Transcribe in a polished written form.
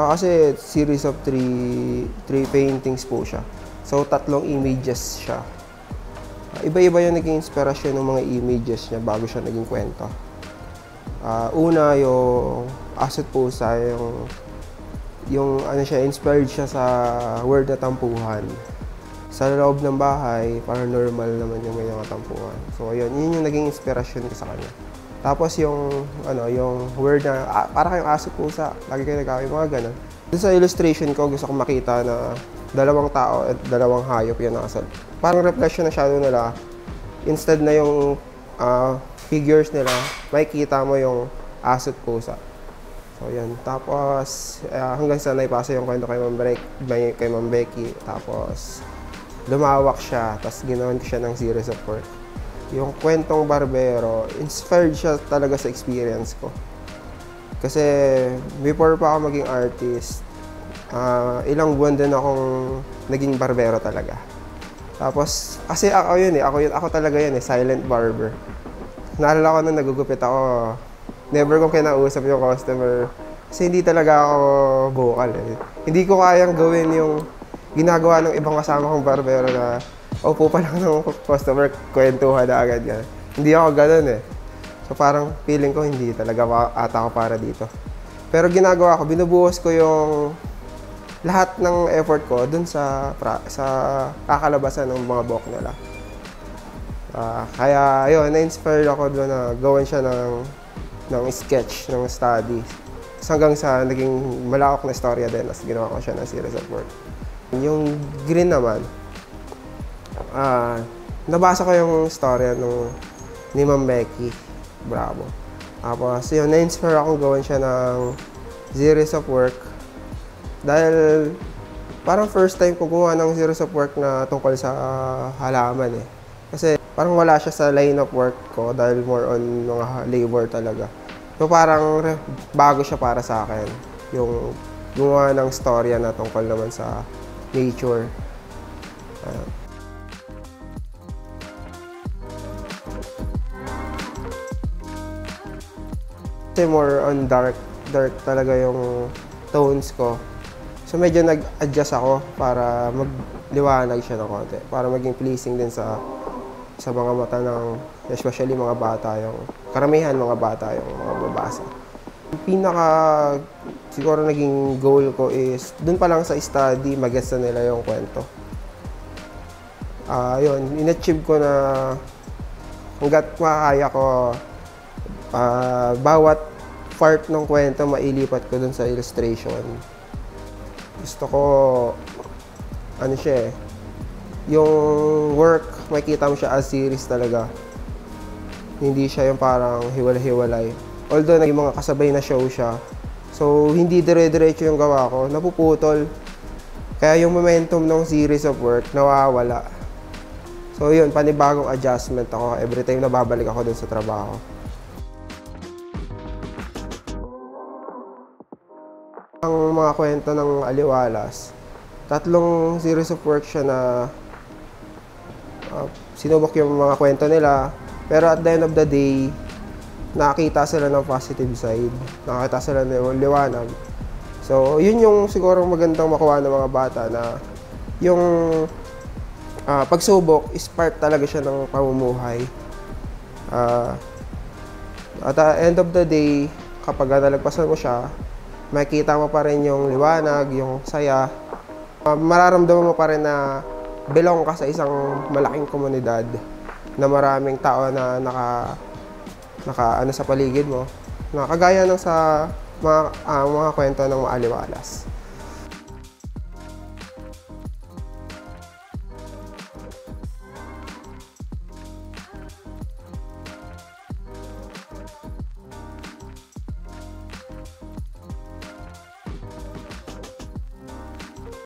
Kasi series of three paintings po siya. So, 3 images siya. Iba-iba yung naging inspirasyon ng mga images niya bago siya naging kwento. Una, yung aso't pusa, yung ano siya, inspired siya sa word na tampuhan. Sa loob ng bahay, paranormal naman yung mga tampuhan. So, yun yung naging inspirasyon ko sa kanya. Tapos yung word na para kayong aso pusa, lagi kayo nagkakay, mga ganun. Doon sa illustration ko, gusto kong makita na 2 tao at 2 hayop yung nakasal. Parang reflection na shadow nila. Instead na yung figures nila, makikita mo yung aso at pusa. So yan. Tapos hanggang sa naipasa yung kwento kay Ma'am Becky. Tapos lumawak siya, tapos ginawan ko siya ng series of work. Yung kwentong Barbero, inspired siya talaga sa experience ko. Kasi before pa ako maging artist, ilang buwan din akong naging barbero talaga. Tapos, kasi ako talaga yun silent barber. Naalala ko nung nagugupit ako, never kong kinausap yung customer. Kasi hindi talaga ako vocal Hindi ko kayang gawin yung ginagawa ng ibang kasama kong barbero na upo pa lang ng customer, kwentuhan na agad yan. Hindi ako ganun So parang feeling ko hindi talaga ata ako para dito. Pero ginagawa ko, binubuhos ko yung lahat ng effort ko dun sa kakalabasan ng mga buhok nila. Kaya yun, na-inspire ako doon na gawin siya ng sketch, ng study. Hanggang sa naging malawak na istorya din, as ginawa ko siya ng series of work. Yung green naman, nabasa ko yung storya ni Ma'am Becky Bravo. Tapos yun, na-inspire akong gawin siya ng series of work. Dahil parang first time ko gumawa ng series of work na tungkol sa halaman Kasi parang wala siya sa line of work ko dahil more on mga labor talaga. So parang bago siya para sa akin. Yung gumawa ng storya na tungkol naman sa nature. Kasi more on dark talaga yung tones ko. So medyo nag-adjust ako para magliwanag siya ng konti. Para maging pleasing din sa mga mata ng, especially mga bata, yung karamihan mga bata yung mga babasa. Yung siguro naging goal ko is, dun pa lang sa study, mag-gets na nila yung kwento. Yun, in-achieve ko na hanggat makakaya ko, bawat part ng kwento mailipat ko dun sa illustration. Gusto ko, yung work, makikita mo siya as series talaga. Hindi siya yung parang hiwalay-hiwalay. Although naging mga kasabay na show siya, so hindi dire-diretso yung gawa ko, napuputol. Kaya yung momentum ng series of work, nawawala. So yun, panibagong adjustment ako every time na babalik ako dun sa trabaho. Ang mga kwento ng Maaliwalas, 3 series of work siya na sinubok yung mga kwento nila. Pero at the end of the day, nakakita sila ng positive side. Nakakita sila ng liwanag. So, yun yung siguro magandang makuha ng mga bata na yung pagsubok is part talaga siya ng pamumuhay. At the end of the day, kapag nalagpasan mo siya, makikita mo pa rin yung liwanag, yung saya. Mararamdaman mo pa rin na belong ka sa isang malaking komunidad na maraming tao na naka sa paligid mo. Kagaya ng sa mga kwento ng Maaliwalas.